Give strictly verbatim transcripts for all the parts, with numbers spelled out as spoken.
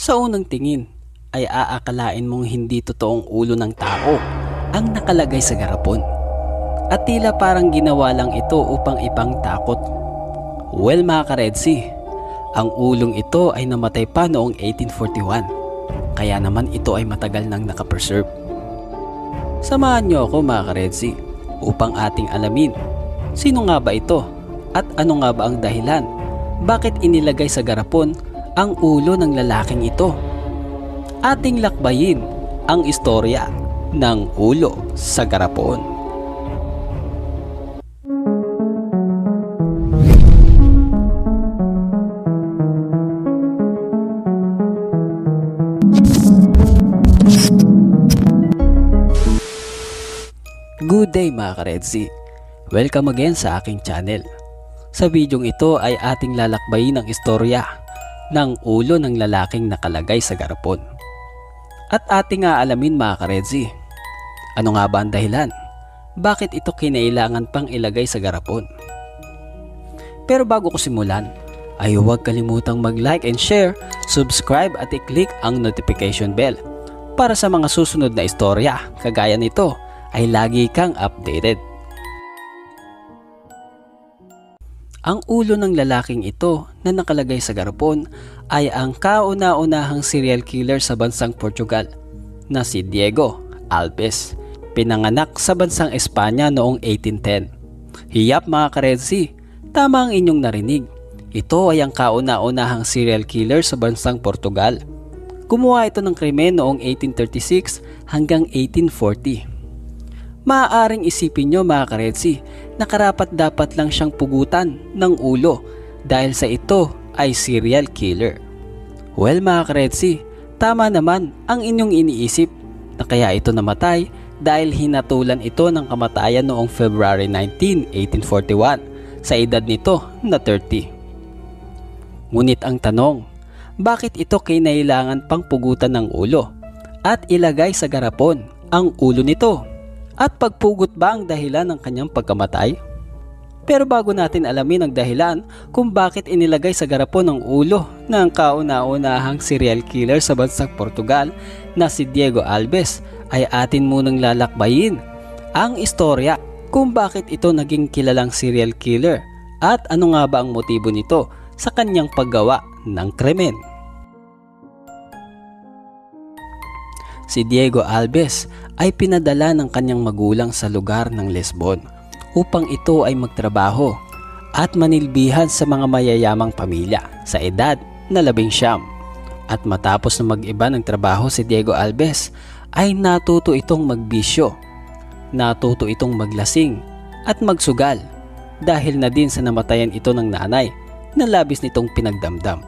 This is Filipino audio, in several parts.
Sa unang tingin ay aakalain mong hindi totoong ulo ng tao ang nakalagay sa garapon, at tila parang ginawa lang ito upang ipang takot. Well mga ka-Redsea, ang ulong ito ay namatay pa noong eighteen forty-one, kaya naman ito ay matagal nang nakapreserve. Samahan niyo ako mga ka-Redsea upang ating alamin sino nga ba ito at ano nga ba ang dahilan bakit inilagay sa garapon ang ulo ng lalaking ito. Ating lakbayin ang istorya ng ulo sa garapon. Good day mga ka-Redsea! Welcome again sa aking channel. Sa videong ito ay ating lalakbayin ang istorya ng ulo ng lalaking nakalagay sa garapon. At ating aalamin mga ka-Redsea, ano nga ba ang dahilan? Bakit ito kinailangan pang ilagay sa garapon? Pero bago ko simulan, ay huwag kalimutang mag-like and share, subscribe at i-click ang notification bell para sa mga susunod na istorya kagaya nito ay lagi kang updated. Ang ulo ng lalaking ito na nakalagay sa garapon ay ang kauna-unahang serial killer sa bansang Portugal na si DIOGO Alves, pinanganak sa bansang Espanya noong eighteen ten. Hiyap mga ka-Redsea, tama ang inyong narinig. Ito ay ang kauna-unahang serial killer sa bansang Portugal. Gumawa ito ng krimen noong eighteen thirty-six hanggang eighteen forty. Maaaring isipin nyo mga ka-Redsea na karapat dapat lang siyang pugutan ng ulo dahil sa ito ay serial killer. Well mga ka-Redsea, tama naman ang inyong iniisip na kaya ito namatay dahil hinatulan ito ng kamatayan noong February nineteenth, eighteen forty-one sa edad nito na thirty. Ngunit ang tanong, bakit ito kinailangan pang pugutan ng ulo at ilagay sa garapon ang ulo nito? At pagpugot ba ang dahilan ng kanyang pagkamatay? Pero bago natin alamin ang dahilan kung bakit inilagay sa garapon ang ulo ng kauna-unahang serial killer sa bansang Portugal na si DIOGO Alves, ay atin munang lalakbayin ang istorya kung bakit ito naging kilalang serial killer at ano nga ba ang motibo nito sa kanyang paggawa ng krimen. Si DIOGO Alves ay pinadala ng kanyang magulang sa lugar ng Lisbon upang ito ay magtrabaho at manilbihan sa mga mayayamang pamilya sa edad na labing siyam. At matapos na mag-iba ng trabaho si DIOGO Alves ay natuto itong magbisyo, natuto itong maglasing at magsugal dahil na din sa namatayan ito ng nanay na labis nitong pinagdamdam.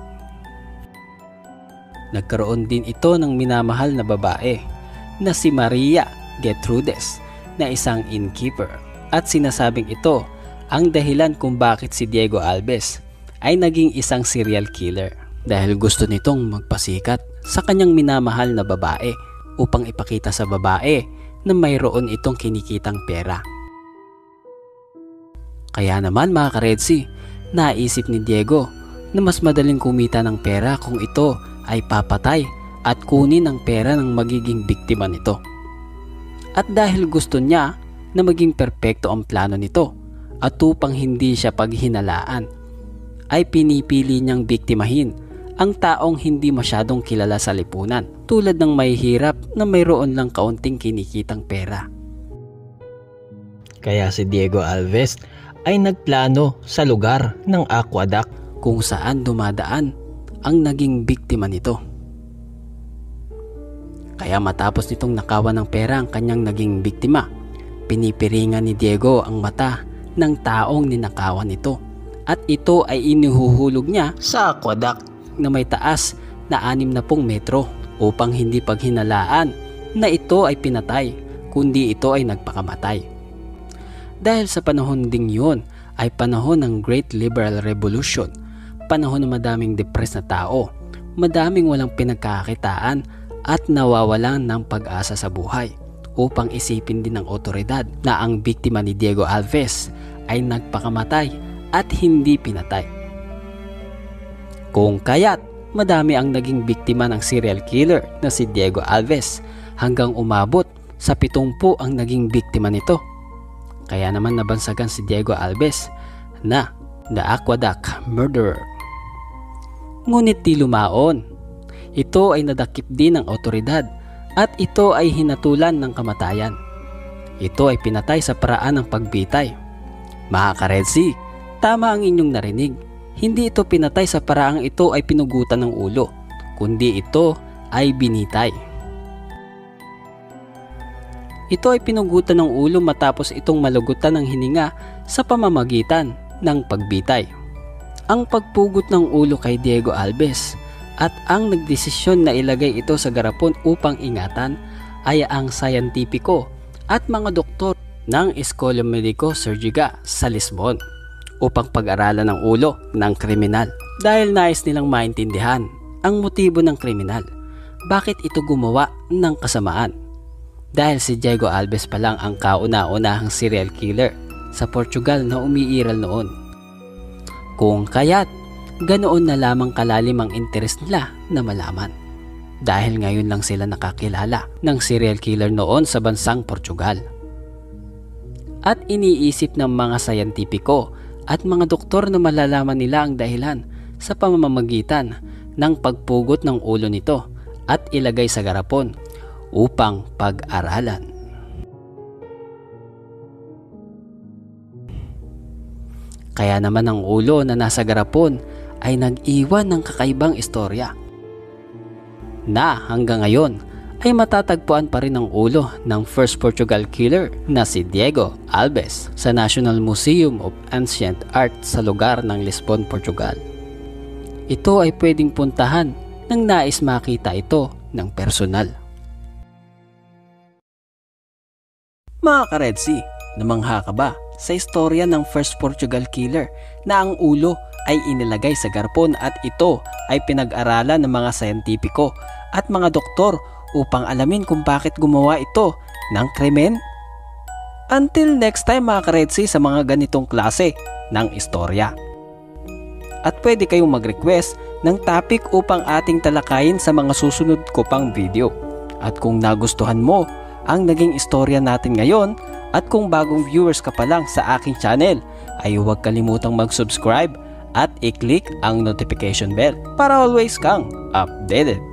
Nagkaroon din ito ng minamahal na babae na si Maria Gertrudes na isang innkeeper, at sinasabing ito ang dahilan kung bakit si DIOGO Alves ay naging isang serial killer dahil gusto nitong magpasikat sa kanyang minamahal na babae upang ipakita sa babae na mayroon itong kinikitang pera. Kaya naman mga ka-Redsea, naisip ni DIOGO na mas madaling kumita ng pera kung ito ay papatay at kunin ang pera ng magiging biktima nito. At dahil gusto niya na maging perpekto ang plano nito at upang hindi siya paghinalaan, ay pinipili niyang biktimahin ang taong hindi masyadong kilala sa lipunan, tulad ng mahihirap na mayroon lang kaunting kinikitang pera. Kaya si DIOGO Alves ay nagplano sa lugar ng Aqueduct kung saan dumadaan ang naging biktima nito. Kaya matapos nitong nakawan ng pera ang kanyang naging biktima, pinipiringan ni DIOGO ang mata ng taong ninakawan nito at ito ay inihuhulog niya sa aqueduct na may taas na anim na pung metro upang hindi paghinalaan na ito ay pinatay kundi ito ay nagpakamatay. Dahil sa panahon ding yun ay panahon ng Great Liberal Revolution, panahon na madaming depressed na tao, madaming walang pinagkakakitaan at nawawalan ng pag-asa sa buhay, upang isipin din ng otoridad na ang biktima ni DIOGO Alves ay nagpakamatay at hindi pinatay. Kung kaya't madami ang naging biktima ng serial killer na si Diego Alves hanggang umabot sa pitumpu ang naging biktima nito. Kaya naman nabansagan si Diego Alves na the Aqueduct murderer. Ngunit di lumaon. Ito ay nadakip din ng otoridad at ito ay hinatulan ng kamatayan. Ito ay pinatay sa paraan ng pagbitay. Mga ka-Redsea, tama ang inyong narinig. Hindi ito pinatay sa paraang ito ay pinugutan ng ulo, kundi ito ay binitay. Ito ay pinugutan ng ulo matapos itong malugutan ng hininga sa pamamagitan ng pagbitay. Ang pagpugot ng ulo kay Diego Alves at ang nagdesisyon na ilagay ito sa garapon upang ingatan ay ang sayantipiko at mga doktor ng Eskwela Mediko Surgica sa Lisbon upang pag-aralan ng ulo ng kriminal dahil nais nilang maintindihan ang motibo ng kriminal. Bakit ito gumawa ng kasamaan? Dahil si Diego Alves pa lang ang kauna-unahang serial killer sa Portugal na umiiral noon. Kung kaya't ganoon na lamang kalalim ang interes nila na malaman. Dahil ngayon lang sila nakakilala ng serial killer noon sa bansang Portugal. At iniisip ng mga sayantipiko at mga doktor na malalaman nila ang dahilan sa pamamagitan ng pagpugot ng ulo nito at ilagay sa garapon upang pag-aralan. Kaya naman ang ulo na nasa garapon ay nag-iwan ng kakaibang istorya na hanggang ngayon ay matatagpuan pa rin ang ulo ng first Portugal killer na si Diego Alves sa National Museum of Ancient Art sa lugar ng Lisbon, Portugal. Ito ay pwedeng puntahan nang nais makita ito ng personal. Mga ka-Redsea, namangha ka ba sa istorya ng first Portugal killer na ang ulo ay inilagay sa garapon at ito ay pinag-aralan ng mga sayantipiko at mga doktor upang alamin kung bakit gumawa ito ng krimen? Until next time mga ka-Redsea sa mga ganitong klase ng istorya. At pwede kayong mag-request ng topic upang ating talakayin sa mga susunod ko pang video. At kung nagustuhan mo ang naging istorya natin ngayon at kung bagong viewers ka pa lang sa aking channel ay huwag kalimutang mag-subscribe at i-click ang notification bell para always kang updated.